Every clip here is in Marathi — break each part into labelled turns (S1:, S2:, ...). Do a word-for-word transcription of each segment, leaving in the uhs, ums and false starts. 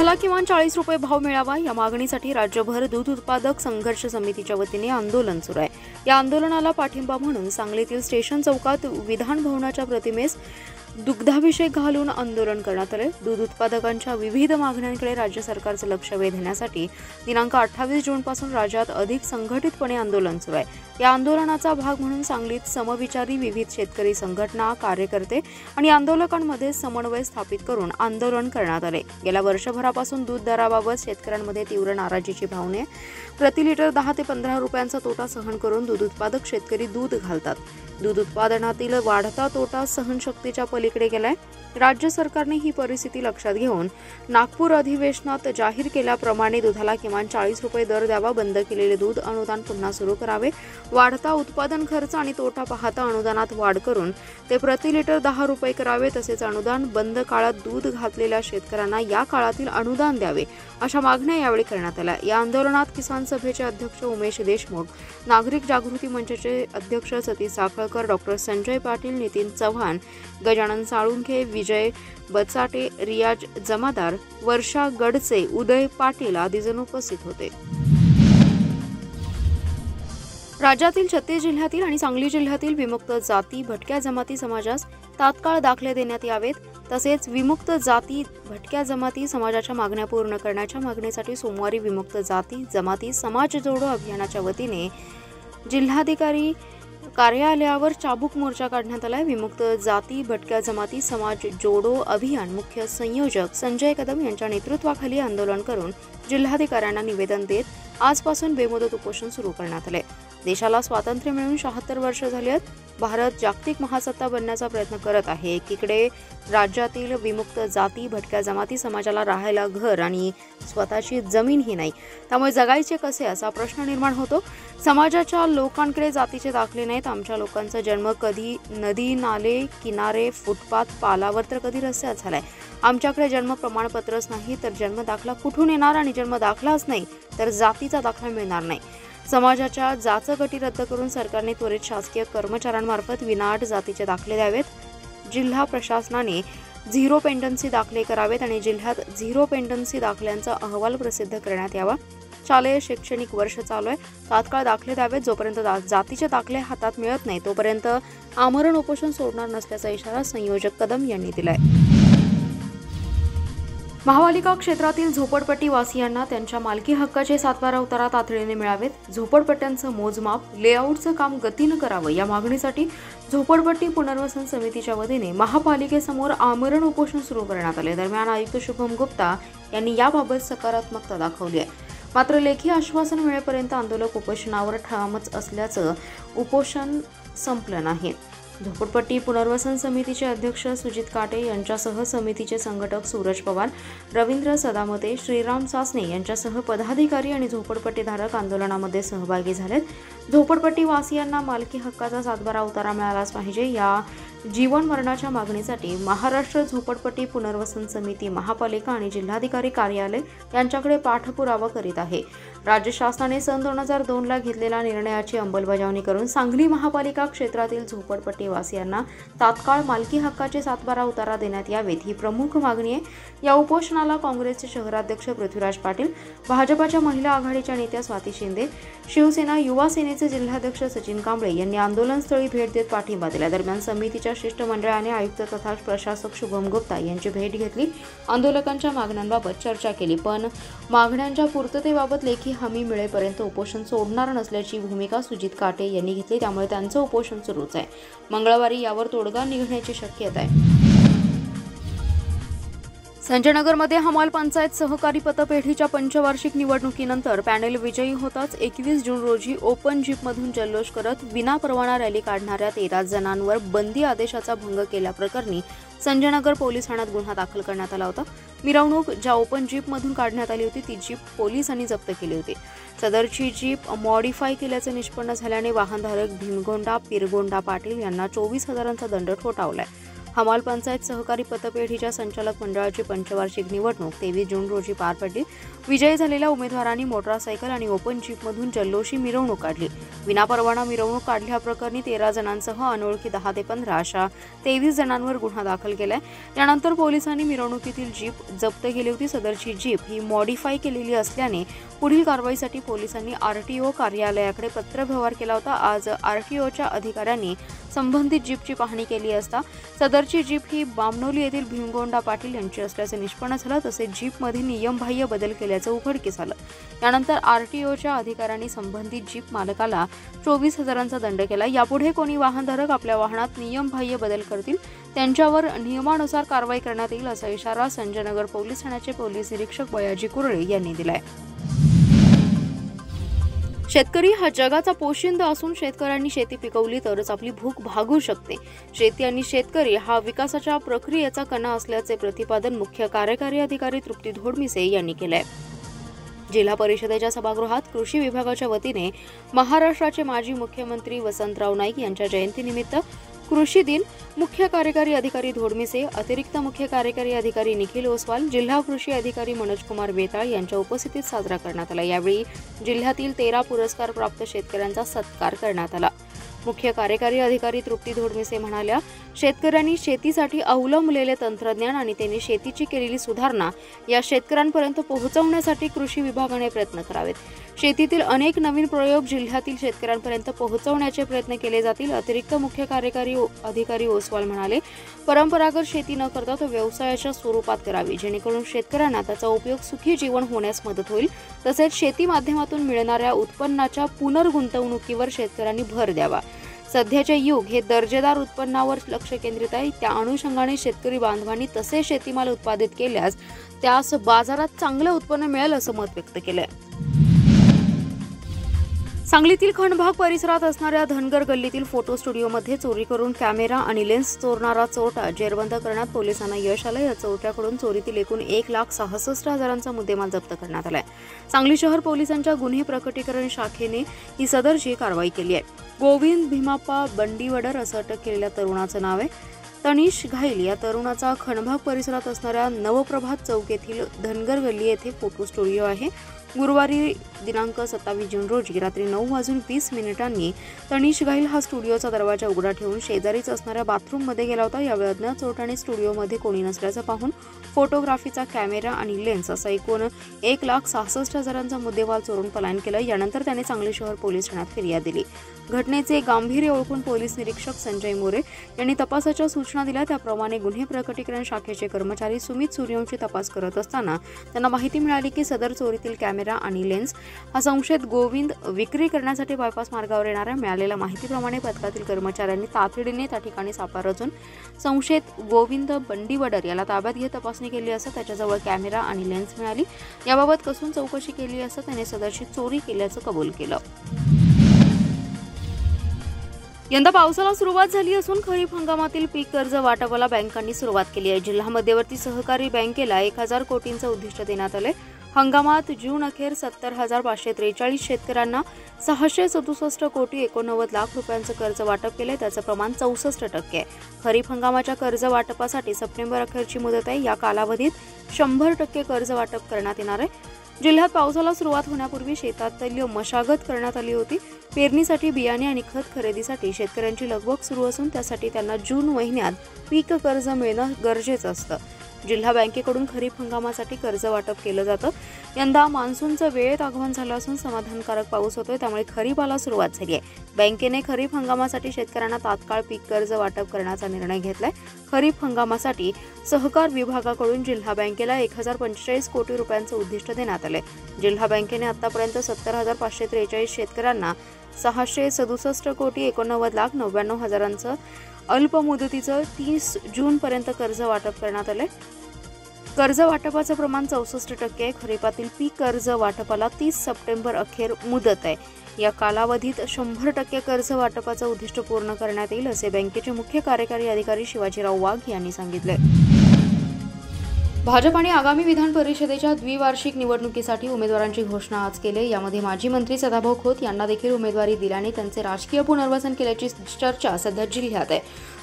S1: दुधाला किमान चाळीस रुपये भाव मिळावा या मागणीसाठी राज्यभर दूध उत्पादक संघर्ष समितीच्या वतीने आंदोलन सुरू आहे। या आंदोलनाला पाठिंबा म्हणून सांगलीतील स्टेशन चौकात विधान भवनाच्या प्रतिमेस दुग्धाभिषेक घालून आंदोलन करण्यात आले। दूध उत्पादकांच्या विविध मागण्यांकडे राज्य सरकारचे लक्ष वेधण्यासाठी दिनांक अठ्ठावीस जून पासून राज्यात अधिक संघटितपणे आंदोलन सुरू आहे। या आंदोलनाचा भाग म्हणून सांगलीत समविचारी विविध शेतकरी संघटना, कार्यकर्ते आणि आंदोलकांमध्ये समन्वय स्थापित करून आंदोलन करण्यात आले। गेल्या वर्षभरापासून दूध दराबाबत शेतकऱ्यांमध्ये तीव्र नाराजीची भावना आहे। प्रति लिटर दहा ते पंधरा रुपयांचा तोटा सहन करून दूध उत्पादक शेतकरी दूध घालतात। दूध उत्पादनातील वाढता तोटा सहनशक्तीच्या पलीकडे गेलाय। राज्य सरकारने ही परिस्थिती लक्षात घेऊन नागपूर अधिवेशनात जाहीर केल्याप्रमाणे दुधाला किमान चाळीस रुपये दर द्यावा, बंद केलेले दूध अनुदान पुन्हा सुरू करावे, वाढता उत्पादन खर्च आणि तोटा पाहता अनुदानात वाढ करून ते प्रति लिटर दहा रुपये करावे, तसेच अनुदान बंद काळात दूध घातलेल्या शेतकऱ्यांना या काळातील अनुदान द्यावे, अशा मागण्या यावेळी करण्यात आल्या। या आंदोलनात किसान सभेचे अध्यक्ष उमेश देशमुख, नागरिक जागृती मंचाचे अध्यक्ष सतीश साखळकर, डॉक्टर संजय पाटील, नितीन चव्हाण, गजानन साळुंखे, विजय बचाटे, रियाज जमादार, वर्षा गडसे, उदय पाटील आदी जण उपस्थित होते। राज्यातील छत्तीस जिल्ह्यातील आणि सांगली जिल्ह्यातील विमुक्त जाती भटक्या जमाती समाजास तात्काळ दाखले देण्यात यावेत, तसेच विमुक्त जाती भटक्या जमाती समाजाच्या मागण्या पूर्ण करण्याच्या मागणीसाठी सोमवारी विमुक्त जाती जमाती समाज जोडो अभियानाच्या वतीने जिल्हाधिकारी कार्यालयावर चाबूक मोर्चा काढण्यात आला। विमुक्त जाती भटक्या जमाती समाज जोडो अभियान मुख्य संयोजक संजय कदम यांच्या नेतृत्वाखाली आंदोलन करून जिल्हाधिकाऱ्यांना निवेदन देत आजपासून बेमुदत उपोषण सुरू करण्यात आले। देशाला स्वातंत्र्य मिळून शहात्तर वर्ष झाली आहेत। भारत जागतिक महासत्ता बनण्याचा प्रयत्न करत आहे। एकीकडे राज्यातील विमुक्त जाती भटक्या जमाती समाजाला राहायला घर आणि स्वतःची जमीनही नाही, त्यामुळे जगायचे कसे असा प्रश्न निर्माण होतो। समाजाच्या लोकांकडे जातीचे दाखले नाहीत। आमच्या लोकांचा जन्म कधी नदी नाले किनारे फुटपाथ पालावर तर कधी रस्त्यात झालाय। आमच्याकडे जन्म प्रमाणपत्रच नाही तर जन्म दाखला कुठून येणार, आणि जन्म दाखलाच नाही तर जातीचा दाखला मिळणार नाही। समाजाच्या जाचगटी रद्द करून सरकारने त्वरित शासकीय कर्मचाऱ्यांमार्फत विनाअट जातीचे दाखले द्यावेत। जिल्हा प्रशासनाने झिरो पेंडन्सी दाखले करावेत आणि जिल्ह्यात झिरो पेंडन्सी दाखल्यांचा अहवाल प्रसिद्ध करण्यात यावा। शालेय शैक्षणिक वर्ष चालू आहे, तात्काळ दाखले द्यावेत। जोपर्यंत जातीचे दाखले हातात मिळत नाही तोपर्यंत आमरण उपोषण सोडणार नसल्याचा इशारा संयोजक कदम यांनी दिलाय। महापालिका क्षेत्रातील झोपडपट्टी वासियांना त्यांच्या मालकी हक्काचे सातबारा उतारा तातडीने मिळावेत। झोपडपट्ट्यांचं मोजमाप लेआउटचं काम गतीनं करावं या मागणीसाठी झोपडपट्टी पुनर्वसन समितीच्या वतीने महापालिकेसमोर आमरण उपोषण सुरू करण्यात आले। दरम्यान आयुक्त शुभम गुप्ता यांनी याबाबत सकारात्मकता दाखवली आहे। मात्र लेखी आश्वासन मिळेपर्यंत आंदोलक उपोषणावर ठामच असल्याचं उपोषण संपलं नाही। झोपडपट्टी पुनर्वसन समितीचे अध्यक्ष सुजित काटे यांच्यासह समितीचे संघटक सूरज पवार, रवींद्र सदामते, श्रीराम सासने यांच्यासह पदाधिकारी आणि झोपडपट्टीधारक आंदोलनामध्ये सहभागी झालेत। झोपडपट्टी वासियांना मालकी हक्काचा सातबारा उतारा मिळालाच पाहिजे या जीवन मरणाच्या मागणीसाठी महाराष्ट्र झोपडपट्टी पुनर्वसन समिती, महापालिका आणि जिल्हाधिकारी कार्यालय यांच्याकडे पाठपुरावा करीत आहे। राज्य शासनाने सन दोन हजार दोन ला घेतलेल्या निर्णयाची अंमलबजावणी करून सांगली महापालिका क्षेत्रातील झोपडपट्टी वासियांना तात्काळ मालकी हक्काचे सातबारा उतारा देण्यात यावेत ही प्रमुख मागणी आहे। या उपोषणाला काँग्रेसचे शहराध्यक्ष पृथ्वीराज पाटील, भाजपाच्या महिला आघाडीच्या नेत्या स्वाती शिंदे, शिवसेना युवा सेनेचे जिल्हाध्यक्ष सचिन कांबळे यांनी आंदोलनस्थळी भेट देत पाठिंबा दिला। दरम्यान समितीच्या शिष्टमंडळाने आयुक्त तथा प्रशासक शुभम गुप्ता यांची भेट घेतली, आंदोलकांच्या मागण्यांबाबत चर्चा केली, पण मागण्यांच्या पूर्ततेबाबत लेखी हमी मिळेपर्यंत उपोषण सोडणार नसल्याची भूमिका सुजित काटे यांनी घेतली, त्यामुळे त्यांचं उपोषण सुरूच आहे। मंगळवारी यावर तोडगा निघण्याची शक्यता आहे। संजयनगरमध्ये हमाल पंचायत सहकारी पतपेढीच्या पंचवार्षिक निवडणुकीनंतर पॅनेल विजयी होताच एकवीस जून रोजी ओपन जीपमधून जल्लोष करत विनापरवाना रॅली काढणाऱ्या तेरा जणांवर बंदी आदेशाचा भंग केल्याप्रकरणी संजयनगर पोलीस ठाण्यात गुन्हा दाखल करण्यात आला होता। मिरवणूक ज्या ओपन जीपमधून काढण्यात आली होती ती जीप पोलिसांनी जप्त केली होती। सदरची जीप मॉडिफाय केल्याचे निष्पन्न झाल्याने वाहनधारक भीमगोंडा पिरगोंडा पाटील यांना चोवीस हजारांचा दंड ठोठावलाय। हमाल पंचायत सहकारी पतपेढीच्या संचालक मंडळाची पंचवार्षिक निवडणूक तेवीस जून रोजी पार पडली। विजयी झालेल्या उमेदवारांनी मोटारसायकल आणि ओपन जीपमधून जल्लोषी मिरवणूक काढली। विनापरवाना मिरवणूक काढल्याप्रकरणी तेरा जणांसह अनोळखी दहा ते पंधरा अशा तेवीस जणांवर गुन्हा दाखल केलाय। त्यानंतर पोलिसांनी मिरवणुकीतील जीप जप्त केली होती। सदरची जीप ही मॉडिफाय केलेली असल्याने पुढील कारवाईसाठी पोलिसांनी आरटीओ कार्यालयाकडे पत्रव्यवहार केला होता। आज आरटीओच्या अधिकाऱ्यांनी संबंधित जीपची पाहणी केली असता सदरची जीप ही बामणोली येथील भीमगोंडा पाटील यांची असल्याचे निष्पन्न झालं। तसेच जीपमध्ये नियमबाह्य बदल केल्याचं उघडकीस आलं। यानंतर आरटीओच्या अधिकाऱ्यांनी संबंधित जीप मालकाला चोवीस हजारांचा दंड केला। यापुढे कोणी वाहनधारक आपल्या वाहनात नियमबाह्य बदल करतील त्यांच्यावर नियमानुसार कारवाई करण्यात येईल असा इशारा संजयनगर पोलीस ठाण्याचे पोलीस निरीक्षक बयाजी कुरळे यांनी दिलाय। शेतकरी हा जगाचा पोशिंदा असून शेतकऱ्यांनी शेती पिकवली तरच आपली भूक भागू शकते। शेती आणि शेतकरी हा विकासाच्या प्रक्रियेचा कणा असल्याचे प्रतिपादन मुख्य कार्यकारी अधिकारी तृप्ती धोडमिसे यांनी केले। जिल्हा परिषदेच्या सभागृहात कृषी विभागाच्या वतीने महाराष्ट्राचे माजी मुख्यमंत्री वसंतराव नाईक यांच्या जयंतीनिमित्त कृषी दिन मुख्य कार्यकारी अधिकारी धोडमिसे, अतिरिक्त मुख्य कार्यकारी अधिकारी निखिल ओसवाल, जिल्हा कृषी अधिकारी मनोजकुमार वेताळ यांच्या उपस्थितीत साजरा करण्यात आला। यावेळी जिल्ह्यातील तेरा पुरस्कार प्राप्त शेतकऱ्यांचा सत्कार करण्यात आला। मुख्य कार्यकारी अधिकारी तृप्ती धोडमिसे म्हणाल्या, शेतकऱ्यांनी शेतीसाठी अवलंबलेले तंत्रज्ञान आणि त्यांनी शेतीची केलेली सुधारणा या शेतकऱ्यांपर्यंत पोहोचवण्यासाठी कृषी विभागाने प्रयत्न करावेत। शेतीतील अनेक नवीन प्रयोग जिल्ह्यातील शेतकऱ्यांपर्यंत पोहोचवण्याचे प्रयत्न केले जातील। अतिरिक्त मुख्य कार्यकारी अधिकारी ओसवाल म्हणाले, परंपरागत शेती न करता तो व्यवसायाच्या स्वरूपात करावी जेणेकरून शेतकऱ्यांना त्याचा उपयोग सुखी जीवन होण्यास मदत होईल। तसेच शेती माध्यमातून मिळणाऱ्या उत्पन्नाच्या पुनर्गुंतवणुकीवर शेतकऱ्यांनी भर द्यावा। सध्याचे युग हे दर्जेदार उत्पन्नावर लक्ष केंद्रित आहे। त्या अनुषंगाने शेतकरी बांधवांनी तसे शेतीमाल उत्पादित केल्यास त्यास बाजारात चांगले उत्पन्न मिळेल असं मत व्यक्त केलंय। सांगलीतील खंडभाग परिसरात असणाऱ्या धनगर गल्लीतील फोटो स्टुडिओमध्ये चोरी करून कॅमेरा आणि लेन्स चोरणारा चोरटा जेरबंद करण्यात पोलिसांना यश आलं। या चोरट्याकडून चोरीतील एकूण एक लाख सहासष्ट हजारांचा मुद्देमाल जप्त करण्यात आलाय। सांगली शहर पोलिसांच्या गुन्हे प्रकटीकरण शाखेने ही सदरची कारवाई केली आहे। गोविंद भीमाप्पा बंडीवडर असं अटक केलेल्या तरुणाचं नाव आहे। तनिष घाईल या तरुणाचा खंडभाग परिसरात असणाऱ्या नवप्रभात चौक येथील धनगर गल्ली येथे फोटो स्टुडिओ आहे। गुरुवारी दिनांक सत्तावीस जून रोजी रात्री नऊ वाजून वीस मिनिटांनी तनिष घाईल हा स्टुडिओचा दरवाजा उघडा ठेवून शेजारीच असणाऱ्या बाथरूममध्ये गेला होता। यावेळी अज्ञात चोरट्याने स्टुडिओमध्ये कोणी नसल्याचं पाहून फोटोग्राफीचा कॅमेरा आणि लेन्स असा एकूण एक लाख सहासष्ट हजारांचा मुद्देमाल चोरून पलायन केलं। यानंतर त्याने सांगली शहर पोलीस ठाण्यात फिर्याद दिली। घटनेचे गांभीर्य ओळखून पोलीस निरीक्षक संजय मोरे यांनी तपासाच्या सूचना दिल्या। त्याप्रमाणे गुन्हे प्रकटीकरण शाखेचे कर्मचारी सुमित सूर्यवंशी तपास करत असताना त्यांना माहिती मिळाली की सदर चोरीतील कॅमेरा आणि लेन्स हा संशयित गोविंद विक्री करण्यासाठी बायपास मार्गावर येणाऱ्या मिळालेल्या माहितीप्रमाणे पथकातील कर्मचाऱ्यांनी तातडीने त्या ठिकाणी सापळा रचून संशयित गोविंद बंडीवडर याला ताब्यात घेत तपासणी केली असता त्याच्याजवळ कॅमेरा आणि लेन्स मिळाली। याबाबत कसून चौकशी केली असता त्याने सदरची चोरी केल्याचं कबूल केलं। यंदा पावसाला सुरुवात झाली असून खरीप हंगामातील पीक कर्ज वाटपाला बँकांनी सुरुवात केली आहे। जिल्हा मध्यवर्ती सहकारी बँकेला एक हजार कोटींचं उद्दिष्ट देण्यात आले। हंगामात जून अखेर सत्तर हजार पाचशे त्रेचाळीस शेतकऱ्यांना सहाशे सदुसष्ट कोटी एकोणनव्वद लाख रुपयांचं कर्ज वाटप केलंय। त्याचं प्रमाण चौसष्ट टक्के आहे। खरीप हंगामाच्या कर्ज वाटपासाठी सप्टेंबर अखेरची मुदत आहे। या कालावधीत शंभर टक्के कर्ज वाटप करण्यात येणार आहे। जिल्ह्यात पावसाला सुरुवात होण्यापूर्वी शेतातील मशागत करण्यात आली होती। पेरणीसाठी बियाणे आणि खत खरेदीसाठी शेतकऱ्यांची लगबग सुरू असून त्यासाठी त्यांना जून महिन्यात पीक कर्ज मिळणं गरजेचं असतं। जिल्हा बँकेकडून खरीप हंगामासाठी कर्ज वाटप केलं जातं। यंदा मान्सूनचं वेळेत आगमन झालं असून समाधानकारक पाऊस होतोय त्यामुळे खरीपाला सुरुवात झाली आहे। बँकेने खरीप हंगामासाठी शेतकऱ्यांना तात्काळ पीक कर्ज वाटप करण्याचा निर्णय घेतलाय। खरीप हंगामासाठी सहकार विभागाकडून जिल्हा बँकेला एक हजार पंचेचाळीस कोटी रुपयांचं उद्दिष्ट देण्यात आले। जिल्हा बँकेने आतापर्यंत सत्तर हजार पाचशे त्रेचाळीस शेतकऱ्यांना सहाशे सदुसष्ट कोटी एकोणनव्वद लाख नव्याण्णव हजारांचं अल्पमुदतीचं तीस जून पर्यंत कर्ज वाटप करण्यात आले। कर्ज वाटपाचं प्रमाण चौसष्ट टक्के आहे। खरीपातील पीक कर्ज वाटपाला तीस सप्टेंबर अखेर मुदत आहे। या कालावधीत शंभर टक्के कर्ज वाटपाचं उद्दिष्ट पूर्ण करण्यात येईल असे बँकेचे मुख्य कार्यकारी अधिकारी शिवाजीराव वाघ यांनी सांगितले। भाजप आणि आगामी विधान परिषदेच्या द्विवार्षिक निवडणुकीसाठी उमेदवारांची घोषणा आज केली। यामध्ये माजी मंत्री सदाभाऊ खोत यांना देखील उमेदवारी दिल्याने त्यांचे राजकीय पुनर्वसन केल्याची चर्चा सध्या जिल्ह्यात आहे।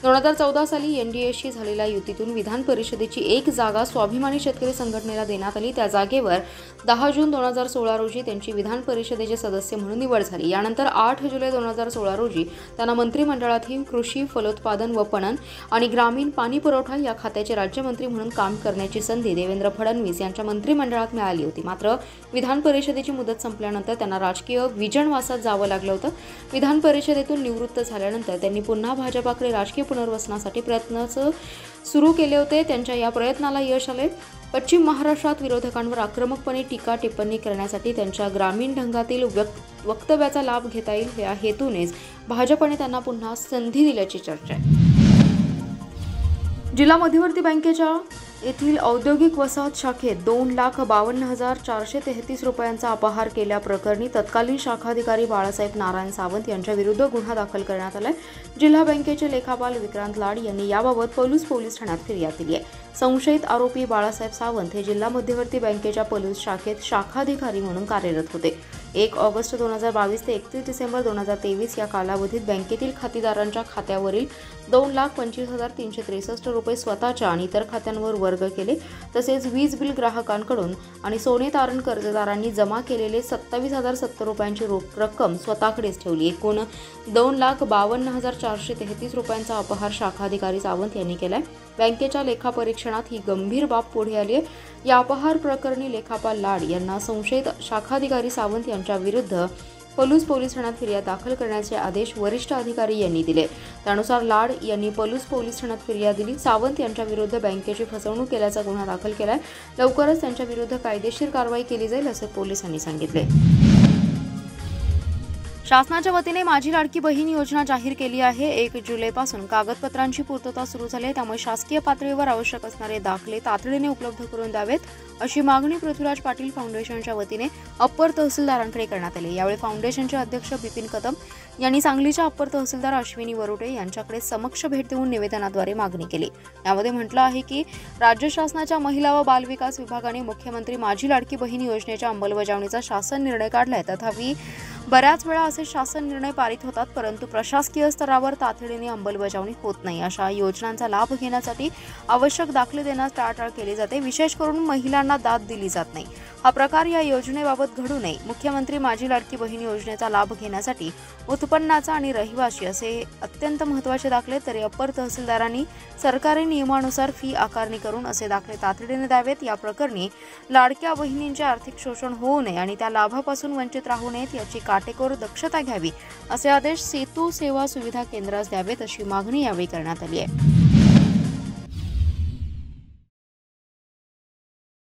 S1: दोन हजार चौदा साली एनडीएशी झालेल्या युतीतून विधान परिषदेची एक जागा स्वाभिमानी शेतकरी संघटनेला देण्यात आली। त्या जागेवर दहा जून दोन हजार सोळा रोजी त्यांची विधान परिषदेचे सदस्य म्हणून निवड झाली। यानंतर आठ जुलै दोन हजार सोळा रोजी त्यांना मंत्रिमंडळातील कृषी, फलोत्पादन व पणन आणि ग्रामीण पाणी पुरवठा या खात्याचे राज्यमंत्री म्हणून काम करण्याची संधी देवेंद्र फडणवीस यांच्या मंत्रिमंडळात मिळाली होती। मात्र विधान परिषदेची मुदत संपल्यानंतर त्यांना राजकीय विजनवासात जावं लागलं होतं। विधान परिषदेतून निवृत्त झाल्यानंतर त्यांनी पुन्हा भाजपाकडे राजकीय पुनर्वसनासाठी प्रयत्न सुरू केले होते। त्यांच्या या प्रयत्नाला यश आले। पश्चिम महाराष्ट्रात विरोधकांवर आक्रमकपणे टीका टिप्पणी करण्यासाठी त्यांच्या ग्रामीण ढंगातील वक्तव्याचा लाभ घेता येईल या हेतूनेच भाजपने त्यांना पुन्हा संधी दिल्याची चर्चा आहे। जिल्हा मध्यवर्ती बँकेच्या येथील औद्योगिक वसाहत शाखेत दोन लाख बावन्न हजार चारशे तेहतीस रुपयांचा अपहार केल्याप्रकरणी तत्कालीन शाखाधिकारी बाळासाहेब नारायण सावंत यांच्या विरुद्ध गुन्हा दाखल करण्यात आलाय। जिल्हा बँकेचे लेखापाल विक्रांत लाड यांनी याबाबत पलूस पोलीस ठाण्यात फिर्याद दिली आहे। संशयित आरोपी बाळासाहेब सावंत हे जिल्हा मध्यवर्ती बँकेच्या पलूस शाखेत शाखाधिकारी म्हणून कार्यरत होते। एक ऑगस्ट दोन हजार बावीस ते एकतीस डिसेंबर दोन हजार तेवीस या कालावधीत बँकेतील खातेदारांच्या खात्यावरील दोन लाख पंचवीस हजार तीनशे त्रेसष्ट रुपये स्वतःच्या आणि इतर खात्यांवर वर्ग केले। तसेच वीज बिल ग्राहकांकडून आणि सोने तारण कर्जदारांनी जमा केलेले सत्तावीस हजार सत्तर रुपयांची रोख रक्कम स्वतःकडेच ठेवली। एकूण दोन लाख बावन्न हजार चारशे तेहतीस रुपयांचा अपहार शाखाधिकारी सावंत यांनी केलाय। बँकेच्या लेखापरीक्षणात ही गंभीर बाब पुढे आली आहे। या अपहार प्रकरणी लेखापाल लाड यांना संशयित शाखाधिकारी सावंत यांच्या विरुद्ध पलूस पोलीस ठाण्यात फिर्याद दाखल करण्याचे आदेश वरिष्ठ अधिकारी यांनी दिले। त्यानुसार लाड यांनी पलूस पोलीस ठाण्यात फिर्याद दिली। सावंत यांच्या विरुद्ध बँकेची फसवणूक केल्याचा गुन्हा दाखल केलाय। लवकरच त्यांच्या विरुद्ध कायदेशीर कारवाई केली जाईल असे पोलिसांनी सांगितले। शासनाच्या वतीने माझी लाडकी बहीण योजना जाहीर केली आहे। एक जुलैपासून कागदपत्रांची पूर्तता सुरू झाली आहे, त्यामुळे शासकीय पातळीवर आवश्यक असणारे दाखले तातडीने उपलब्ध करून द्यावेत अशी मागणी पृथ्वीराज पाटील फाउंडेशनच्या वतीने अप्पर तहसीलदारांकडे करण्यात आली। यावेळी फाउंडेशनचे अध्यक्ष बिपिन कदम यांनी सांगलीच्या अप्पर तहसीलदार अश्विनी वरुटे यांच्याकडे समक्ष भेट देऊन निवेदनाद्वारे मागणी केली। यामध्ये म्हटलं आहे की राज्य शासनाच्या महिला व बालविकास विभागाने मुख्यमंत्री माझी लाडकी बहीण योजनेच्या अंमलबजावणीचा शासन निर्णय काढलाय। तथापि बऱ्याच वेळा असे शासन निर्णय पारित होतात, परंतु प्रशासकीय स्तरावर तातडीने अंमलबजावणी होत नाही। अशा योजनांचा लाभ घेण्यासाठी आवश्यक दाखले देण्यास टाळाटाळ केली जाते। विशेष करून महिलांना दाद दिली जात नाही। हा प्रकार या योजनेबाबत घडू नये। मुख्यमंत्री माझी लाडकी बहीण योजनेचा लाभ घेण्यासाठी उत्पन्नाचा आणि रहिवासी असे अत्यंत महत्त्वाचे दाखले तरी अप्पर तहसीलदारांनी सरकारी नियमानुसार फी आकारणी करून असे दाखले तातडीने द्यावेत। या प्रकरणी लाडक्या बहिणींचे आर्थिक शोषण होऊ नये आणि त्या लाभापासून वंचित राहू नयेत याची काटेकोर दक्षता घ्यावी असे आदेश सेतू सेवा सुविधा केंद्रास द्यावेत अशी मागणी यावेळी करण्यात आली आहे।